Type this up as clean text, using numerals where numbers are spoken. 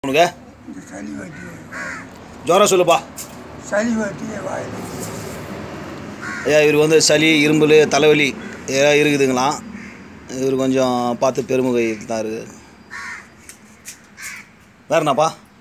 உனக்கு சளி வட்டி ஜுரம் சொல்லுப்பா. சளி வட்டி வாயில் ஐயா இவருக்கு வந்து சளி இரும்பல் தலைவலி ஏதாவது இருக்குதுங்களாம். இவர் கொஞ்சம் பார்த்து பெருமுகை தான் இருக்குது. வேறு என்னப்பா?